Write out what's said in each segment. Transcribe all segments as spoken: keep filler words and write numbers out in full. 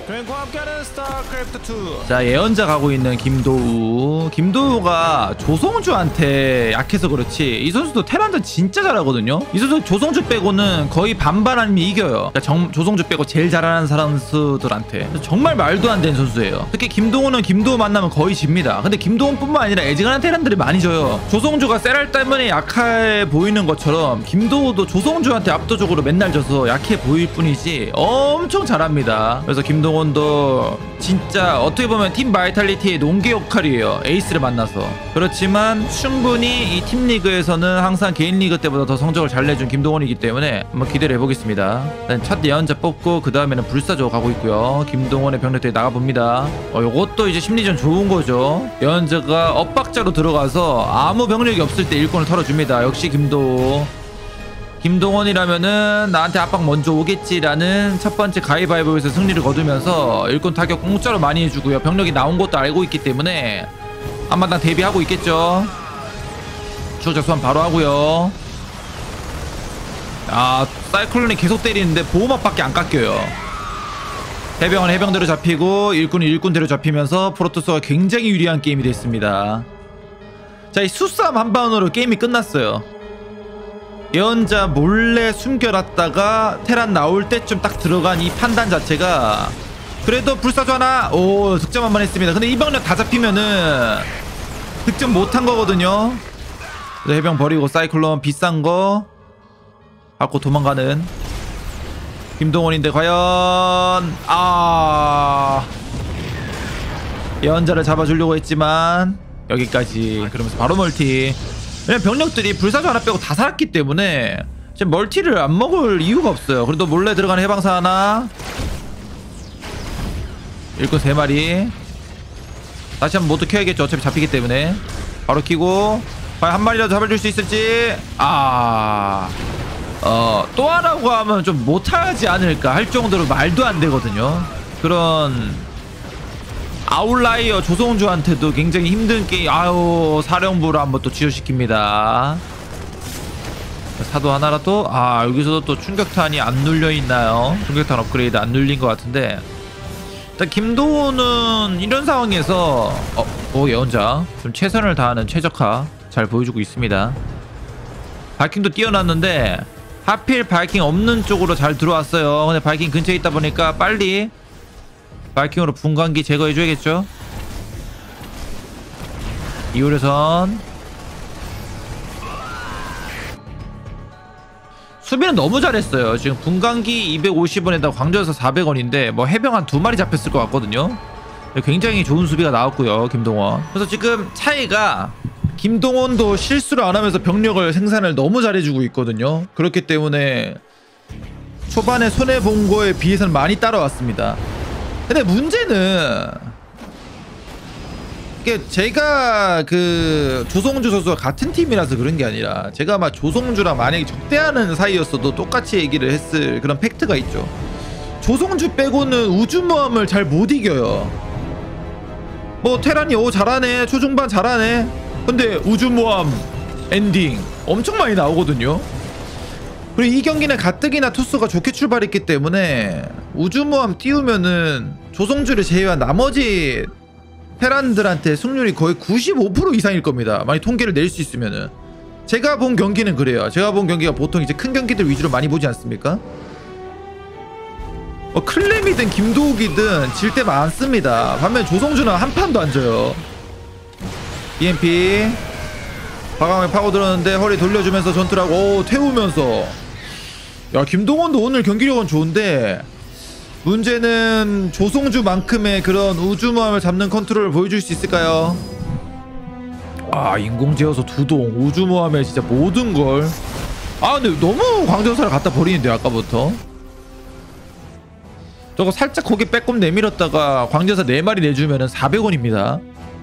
그랭과 함께하는 스타크래프트 투. 자, 예언자 가고 있는 김도우. 김도우가 조성주한테 약해서 그렇지 이 선수도 테란전 진짜 잘하거든요. 이 선수 조성주 빼고는 거의 반반 아니면 이겨요. 그러니까 정, 조성주 빼고 제일 잘하는 선수들한테 정말 말도 안 되는 선수예요. 특히 김동훈은 김도우 만나면 거의 집니다. 근데 김도훈뿐만 아니라 애지간한 테란들이 많이 져요. 조성주가 세랄 때문에 약해 보이는 것처럼 김도우도 조성주한테 압도적으로 맨날 져서 약해 보일 뿐이지 엄청 잘합니다. 그래서 김동훈 도 진짜 어떻게 보면 팀 바이탈리티의 농계 역할이에요. 에이스를 만나서. 그렇지만 충분히 이 팀 리그에서는 항상 개인 리그 때보다 더 성적을 잘 내준 김동원이기 때문에 한번 기대를 해보겠습니다. 일단 첫 예언자 뽑고 그 다음에는 불사조 가고 있고요. 김동원의 병력들이 나가봅니다. 어, 요것도 이제 심리전 좋은 거죠. 예언자가 엇박자로 들어가서 아무 병력이 없을 때 일꾼을 털어줍니다. 역시 김도우. 김동원이라면은 나한테 압박 먼저 오겠지라는 첫 번째 가위바위보에서 승리를 거두면서 일꾼 타격 공짜로 많이 해주고요. 병력이 나온 것도 알고 있기 때문에 한마당 대비하고 있겠죠. 추적 소환 바로 하고요. 아, 사이클론이 계속 때리는데 보호막밖에 안 깎여요. 해병은 해병대로 잡히고 일꾼은 일꾼대로 잡히면서 프로토스가 굉장히 유리한 게임이 됐습니다. 자, 이 수싸움 한 방으로 게임이 끝났어요. 예언자 몰래 숨겨놨다가 테란 나올 때쯤 딱 들어간 이 판단 자체가 그래도 불사조 하나 오 득점 한번 했습니다. 근데 이 병력 다 잡히면은 득점 못한 거거든요. 그래서 해병 버리고 사이클론 비싼 거 갖고 도망가는 김동원인데 과연 아 예언자를 잡아주려고 했지만 여기까지. 그러면서 바로 멀티. 왜냐면 병력들이 불사조 하나 빼고 다 살았기 때문에 지금 멀티를 안 먹을 이유가 없어요. 그래도 몰래 들어가는 해방사 하나, 일꾼 세 마리. 다시 한번 모두 켜야겠죠. 어차피 잡히기 때문에. 바로 키고 과연 한 마리라도 잡아줄 수 있을지. 아... 어... 또 하라고 하면 좀 못하지 않을까 할 정도로 말도 안 되거든요. 그런 아웃라이어 조성주한테도 굉장히 힘든 게임. 아유, 사령부를 한번 또 취소시킵니다. 사도 하나라도. 아, 여기서도 또 충격탄이 안 눌려있나요? 충격탄 업그레이드 안 눌린 것 같은데 일단 김도훈은 이런 상황에서 어, 오 예언자 좀 최선을 다하는 최적화 잘 보여주고 있습니다. 바이킹도 띄워놨는데 하필 바이킹 없는 쪽으로 잘 들어왔어요. 근데 바이킹 근처에 있다 보니까 빨리 바이킹으로 분광기 제거해줘야겠죠. 이호래선 수비는 너무 잘했어요. 지금 분광기 이백오십 원에다 광전사 사백 원인데 뭐 해병 한 두 마리 잡혔을 것 같거든요. 굉장히 좋은 수비가 나왔고요, 김동원. 그래서 지금 차이가 김동원도 실수를 안 하면서 병력을 생산을 너무 잘해주고 있거든요. 그렇기 때문에 초반에 손해본 거에 비해서는 많이 따라왔습니다. 근데 문제는 이게 제가 그 조성주 선수와 같은 팀이라서 그런 게 아니라 제가 막 조성주랑 만약에 적대하는 사이였어도 똑같이 얘기를 했을 그런 팩트가 있죠. 조성주 빼고는 우주모함을 잘 못 이겨요. 뭐 테란이 오 잘하네, 초중반 잘하네. 근데 우주모함 엔딩 엄청 많이 나오거든요. 그리고 이 경기는 가뜩이나 투수가 좋게 출발했기 때문에 우주모함 띄우면은 조성주를 제외한 나머지 테란들한테 승률이 거의 구십오 퍼센트 이상일 겁니다. 만약 통계를 낼 수 있으면은. 제가 본 경기는 그래요. 제가 본 경기가 보통 이제 큰 경기들 위주로 많이 보지 않습니까? 뭐 클램이든 김도욱이든 질 때 많습니다. 반면 조성주는 한 판도 안 져요. 이엠피 과감하게 파고들었는데 허리 돌려주면서 전투를 하고 오 태우면서. 야, 김동원도 오늘 경기력은 좋은데 문제는 조성주만큼의 그런 우주모함을 잡는 컨트롤을 보여줄 수 있을까요? 아, 인공제어소 두동 우주모함에 진짜 모든 걸. 아, 근데 너무 광전사를 갖다 버리는데 아까부터 저거 살짝 거기 빼꼼 내밀었다가 광전사 네 마리 내주면은 사백 원입니다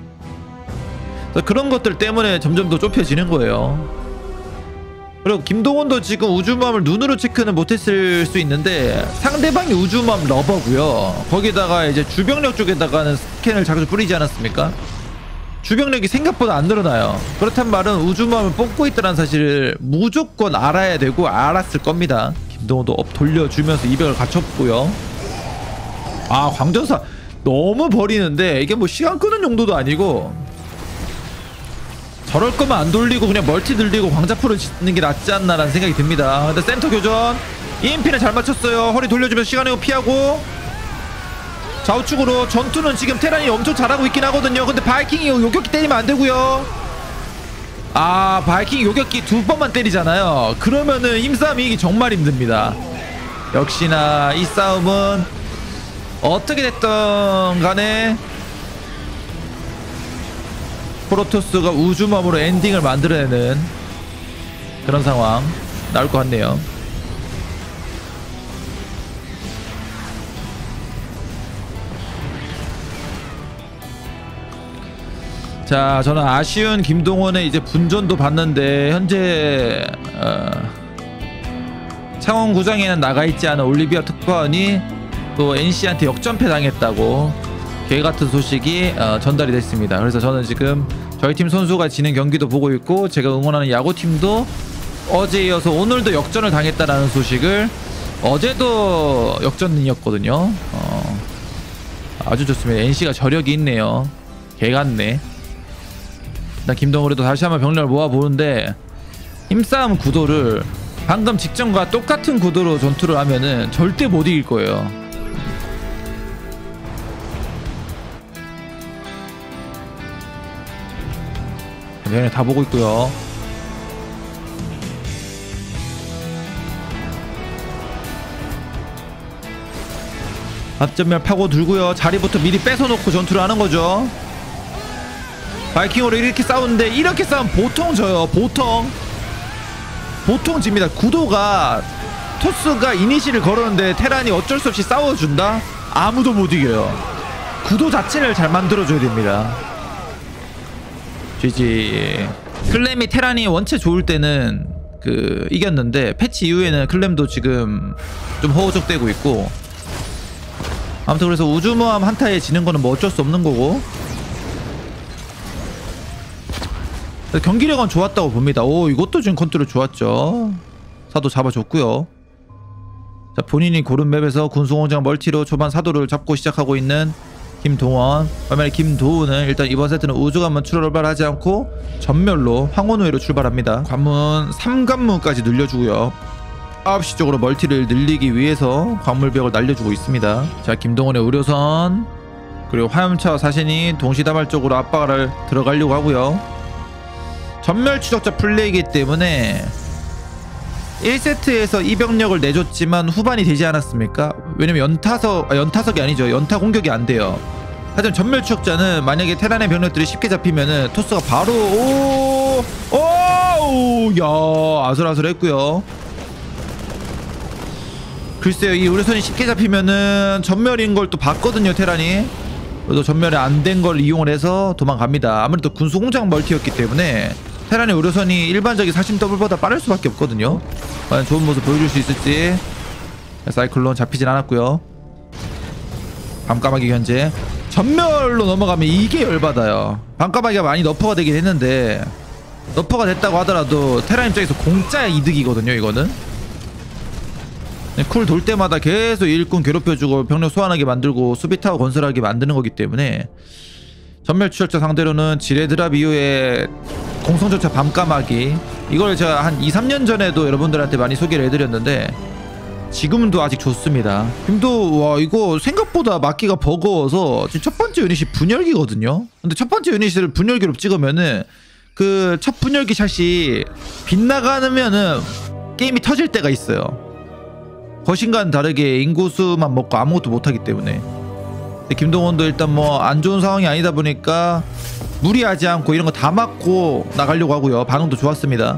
그런 것들 때문에 점점 더 좁혀지는 거예요. 그리고 김동원도 지금 우주모함을 눈으로 체크는 못했을 수 있는데 상대방이 우주모함 러버고요. 거기다가 이제 주병력 쪽에다가는 스캔을 자주 뿌리지 않았습니까? 주병력이 생각보다 안 늘어나요. 그렇단 말은 우주모함을 뽑고 있다는 사실을 무조건 알아야 되고 알았을 겁니다. 김동원도 업 돌려주면서 이백을 갖췄고요. 아 광전사 너무 버리는데 이게 뭐 시간 끄는 용도도 아니고 저럴 거면 안 돌리고 그냥 멀티 들리고 광자포를 짓는 게 낫지 않나라는 생각이 듭니다. 근데 센터 교전 이엠피는 잘 맞췄어요. 허리 돌려주면서 시간을 피하고 좌우측으로 전투는 지금 테란이 엄청 잘하고 있긴 하거든요. 근데 바이킹이 요격기 때리면 안 되고요. 아 바이킹이 요격기 두 번만 때리잖아요. 그러면은 힘싸움 이기기 정말 힘듭니다. 역시나 이 싸움은 어떻게 됐던 간에 프로토스가 우주맘으로 엔딩을 만들어내는 그런 상황 나올 것 같네요. 자, 저는 아쉬운 김동원의 이제 분전도 봤는데 현재 어, 창원구장에는 나가있지 않은 올리비아 특파원이 또 엔씨한테 역전패 당했다고 개같은 소식이 어, 전달이 됐습니다. 그래서 저는 지금 저희 팀 선수가 지는 경기도 보고 있고 제가 응원하는 야구팀도 어제 이어서 오늘도 역전을 당했다라는 소식을 어제도 역전이었거든요. 어, 아주 좋습니다. 엔씨가 저력이 있네요. 개같네. 일단 김동우도 다시 한번 병력을 모아보는데 힘싸움 구도를 방금 직전과 똑같은 구도로 전투를 하면은 절대 못 이길 거예요. 네, 다 보고 있고요. 앞전면 파고 들고요. 자리부터 미리 뺏어놓고 전투를 하는 거죠. 바이킹으로 이렇게 싸우는데 이렇게 싸우면 보통 져요. 보통 보통 집니다. 구도가 토스가 이니시를 걸었는데 테란이 어쩔 수 없이 싸워준다? 아무도 못 이겨요. 구도 자체를 잘 만들어줘야 됩니다. 지지. 클램이 테란이 원체 좋을 때는 그 이겼는데 패치 이후에는 클램도 지금 좀 허우적대고 있고 아무튼 그래서 우주모함 한타에 지는 거는 뭐 어쩔 수 없는 거고 경기력은 좋았다고 봅니다. 오 이것도 지금 컨트롤 좋았죠. 사도 잡아줬고요. 자 본인이 고른 맵에서 군수공장 멀티로 초반 사도를 잡고 시작하고 있는 김동원. 반면에 김도우는 일단 이번 세트는 우주관문 출발하지 않고 전멸로 황혼우회로 출발합니다. 관문 삼 관문까지 늘려주고요. 아홉 시 쪽으로 멀티를 늘리기 위해서 광물벽을 날려주고 있습니다. 자 김동원의 의료선 그리고 화염차와 사신이 동시다발적으로 압박을 들어가려고 하고요. 전멸 추적자 플레이이기 때문에 일 세트에서 이 병력을 내줬지만 후반이 되지 않았습니까? 왜냐면 연타석, 아, 연타석이 아니죠. 연타 공격이 안 돼요. 하지만 전멸 추적자는 만약에 테란의 병력들이 쉽게 잡히면은 토스가 바로 오, 오, 야 아슬아슬했고요. 글쎄요, 이 의료선이 쉽게 잡히면은 전멸인 걸 또 봤거든요, 테란이. 그래도 전멸이 안 된 걸 이용을 해서 도망갑니다. 아무래도 군수공장 멀티였기 때문에 테란의 의료선이 일반적인 사심 더블보다 빠를 수밖에 없거든요. 과연 좋은 모습 보여줄 수 있을지. 사이클론 잡히진 않았고요. 밤까마귀 현재 전멸로 넘어가면 이게 열받아요. 밤까마귀가 많이 너퍼가 되긴 했는데 너퍼가 됐다고 하더라도 테란 입장에서 공짜 이득이거든요. 이거는 쿨 돌 때마다 계속 일꾼 괴롭혀주고 병력 소환하게 만들고 수비타워 건설하게 만드는 거기 때문에 전멸 추적자 상대로는 지뢰 드랍 이후에 공성전차 밤까마귀 이걸 제가 한 이, 삼 년 전에도 여러분들한테 많이 소개를 해드렸는데 지금도 아직 좋습니다. 지금도 와 이거 생각보다 막기가 버거워서 지금 첫 번째 유닛이 분열기거든요. 근데 첫 번째 유닛을 분열기로 찍으면은 그 첫 분열기 샷이 빗나가면은 게임이 터질 때가 있어요. 거신과는 다르게 인구수만 먹고 아무것도 못하기 때문에. 김동원도 일단 뭐 안 좋은 상황이 아니다 보니까 무리하지 않고 이런 거 다 막고 나가려고 하고요. 반응도 좋았습니다.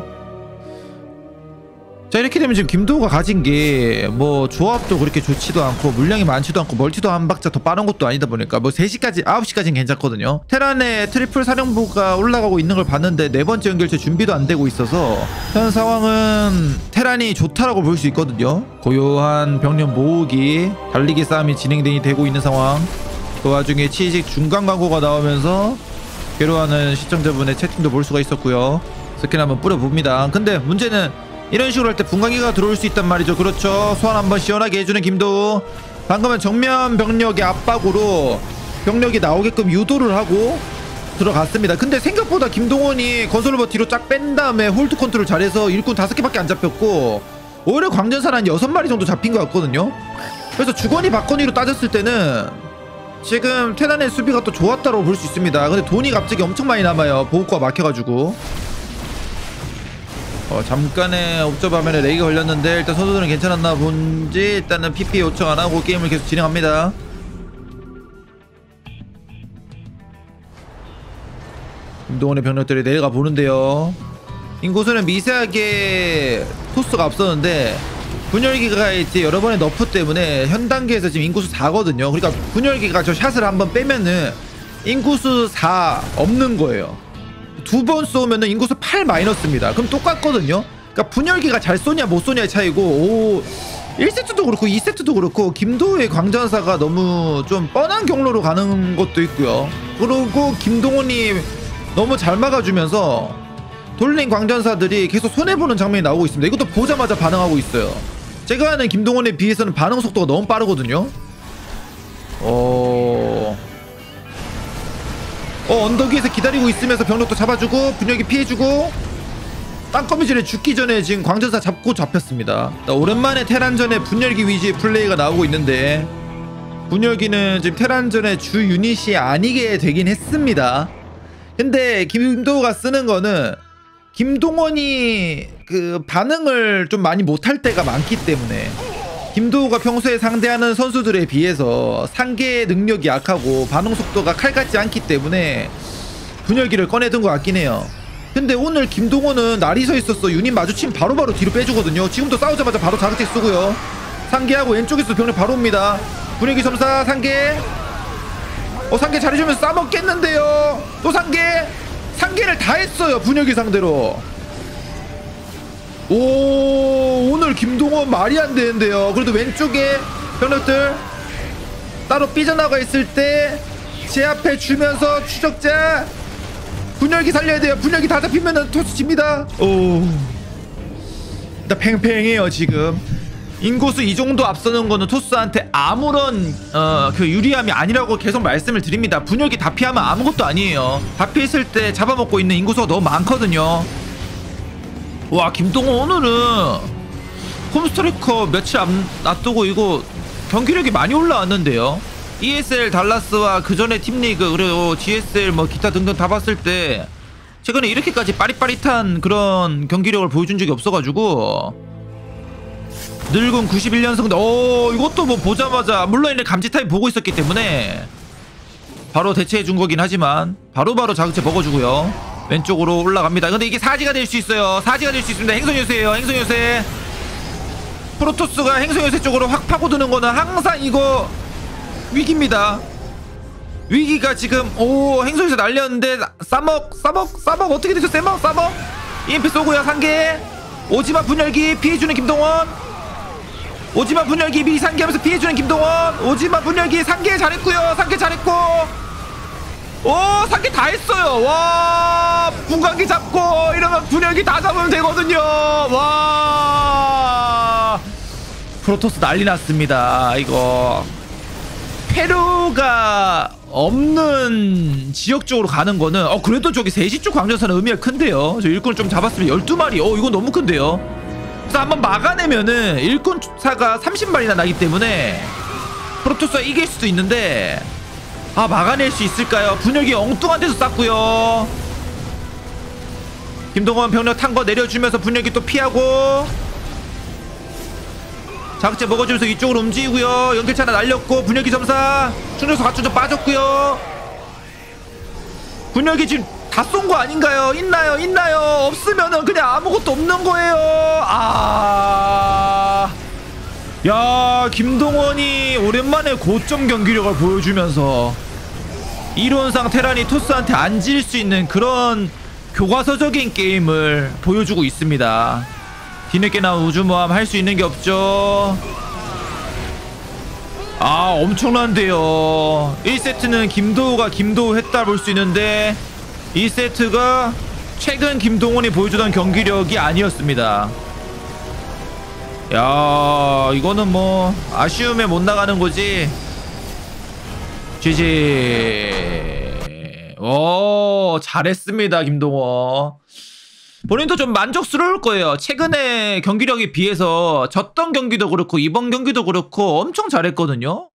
자 이렇게 되면 지금 김도우가 가진 게 뭐 조합도 그렇게 좋지도 않고 물량이 많지도 않고 멀티도 한 박자 더 빠른 것도 아니다 보니까 뭐 세 시까지 아홉 시까지는 괜찮거든요. 테란의 트리플 사령부가 올라가고 있는 걸 봤는데 네 번째 연결체 준비도 안 되고 있어서 현 상황은 테란이 좋다라고 볼 수 있거든요. 고요한 병력 모으기 달리기 싸움이 진행이 되고 있는 상황. 그 와중에 치식 중간 광고가 나오면서 괴로워하는 시청자분의 채팅도 볼 수가 있었고요. 스킨 한번 뿌려봅니다. 근데 문제는 이런 식으로 할 때 분광기가 들어올 수 있단 말이죠. 그렇죠. 소환 한번 시원하게 해주는 김도우. 방금은 정면 병력의 압박으로 병력이 나오게끔 유도를 하고 들어갔습니다. 근데 생각보다 김동원이 건설로버 뒤로 쫙 뺀 다음에 홀드 컨트롤 잘해서 일꾼 다섯 개밖에 안 잡혔고 오히려 광전사는 한 여섯 마리 정도 잡힌 것 같거든요. 그래서 주거니 받거니로 따졌을 때는 지금 테란의 수비가 또 좋았다고 볼 수 있습니다. 근데 돈이 갑자기 엄청 많이 남아요. 보호구가 막혀가지고. 어, 잠깐의 옵저버 화면에 레이가 걸렸는데 일단 선수들은 괜찮았나 본지 일단은 피피 요청 안 하고 게임을 계속 진행합니다. 김동원의 병력들이 내려가 보는데요. 인구수는 미세하게 토스가 앞서는데 분열기가 이제 여러 번의 너프 때문에 현 단계에서 지금 인구수 사거든요. 그러니까 분열기가 저 샷을 한번 빼면은 인구수 사 없는 거예요. 두 번 쏘면은 인구수 팔 마이너스입니다. 그럼 똑같거든요. 그러니까 분열기가 잘 쏘냐 못 쏘냐의 차이고, 오, 일 세트도 그렇고 이 세트도 그렇고 김도우의 광전사가 너무 좀 뻔한 경로로 가는 것도 있고요. 그리고 김동훈이 너무 잘 막아주면서 돌린 광전사들이 계속 손해보는 장면이 나오고 있습니다. 이것도 보자마자 반응하고 있어요. 제가 아는 김동원에 비해서는 반응 속도가 너무 빠르거든요. 어... 어 언덕 위에서 기다리고 있으면서 병력도 잡아주고 분열기 피해주고 땅거미질에 죽기 전에 지금 광전사 잡고 잡혔습니다. 오랜만에 테란전에 분열기 위주의 플레이가 나오고 있는데 분열기는 지금 테란전의 주 유닛이 아니게 되긴 했습니다. 근데 김도우가 쓰는 거는 김동원이 그 반응을 좀 많이 못할 때가 많기 때문에 김도우가 평소에 상대하는 선수들에 비해서 상계 능력이 약하고 반응 속도가 칼 같지 않기 때문에 분열기를 꺼내든 것 같긴 해요. 근데 오늘 김동원은 날이 서 있었어. 유닛 마주치면 바로바로 뒤로 빼주거든요. 지금도 싸우자마자 바로 자극제 쓰고요. 상계하고 왼쪽에서 병력 바로 옵니다. 분열기 점사 상계. 어 상계 잘해주면서 싸먹겠는데요. 또 상계. 상계를 다 했어요. 분열기 상대로. 오 오늘 김동원 말이 안 되는데요. 그래도 왼쪽에 병력들 따로 삐져나가 있을 때 제 앞에 주면서 추적자 분열기 살려야 돼요. 분열기 다 잡히면은 토스 집니다. 오 일단 팽팽해요. 지금 인구수 이 정도 앞서는 거는 토스한테 아무런 어, 그 유리함이 아니라고 계속 말씀을 드립니다. 분열기 다 피하면 아무것도 아니에요. 다 피했을 때 잡아먹고 있는 인구수가 너무 많거든요. 와 김동원 오늘은 홈스트라이커 며칠 안 놔두고 이거 경기력이 많이 올라왔는데요. 이에스엘 달라스와 그 전에 팀리그 그리고 지에스엘 뭐 기타 등등 다 봤을 때 최근에 이렇게까지 빠릿빠릿한 그런 경기력을 보여준 적이 없어가지고 늙은 구십일 년생인데 오 이것도 뭐 보자마자 물론 이제 감지 타임 보고 있었기 때문에 바로 대체해준 거긴 하지만 바로바로 바로 자극제 먹어주고요. 왼쪽으로 올라갑니다. 근데 이게 사지가 될 수 있어요. 사지가 될 수 있습니다. 행성요새예요. 행성요새. 프로토스가 행성요새 쪽으로 확 파고드는 거는 항상 이거 위기입니다. 위기가 지금 오 행성요새 날렸는데 싸먹 싸먹 싸먹 어떻게 되죠? 싸먹 싸먹 이엠피 쏘고요. 상계 오지마 분열기 피해주는 김동원. 오지마 분열기 미리 상계하면서 피해주는 김동원. 오지마 분열기 상계 잘했고요. 상계 잘했고 오 상계 다 했어요. 와 분광기 잡고 이러면 분열기 다 잡으면 되거든요. 와 프로토스 난리 났습니다. 이거 페루가 없는 지역 쪽으로 가는 거는 어 그래도 저기 세 시 쪽 광전사는 의미가 큰데요. 저 일꾼을 좀 잡았으면 열두 마리 어 이거 너무 큰데요. 그래서 한번 막아내면은 일꾼사가 삼십 마리나 나기 때문에 프로토스가 이길 수도 있는데 아 막아낼 수 있을까요? 분열기 엉뚱한 데서 쌌고요. 김동원 병력 탄 거 내려주면서 분열기 또 피하고 자극제 먹어주면서 이쪽으로 움직이고요. 연결차 하나 날렸고 분열기 점사 충전소 갖춰져 빠졌고요. 분열기 지금 다 쏜 거 아닌가요? 있나요? 있나요? 없으면은 그냥 아무것도 없는 거예요. 아... 야 김동원이 오랜만에 고점 경기력을 보여주면서 이론상 테란이 토스한테 안 질 수 있는 그런 교과서적인 게임을 보여주고 있습니다. 뒤늦게 나온 우주모함 할 수 있는 게 없죠. 아 엄청난데요. 일 세트는 김도우가 김도우 했다 볼 수 있는데 이 세트가 최근 김동원이 보여주던 경기력이 아니었습니다. 야, 이거는 뭐 아쉬움에 못 나가는 거지. 지지. 오, 잘했습니다, 김동호. 본인도 좀 만족스러울 거예요. 최근에 경기력에 비해서 졌던 경기도 그렇고 이번 경기도 그렇고 엄청 잘했거든요.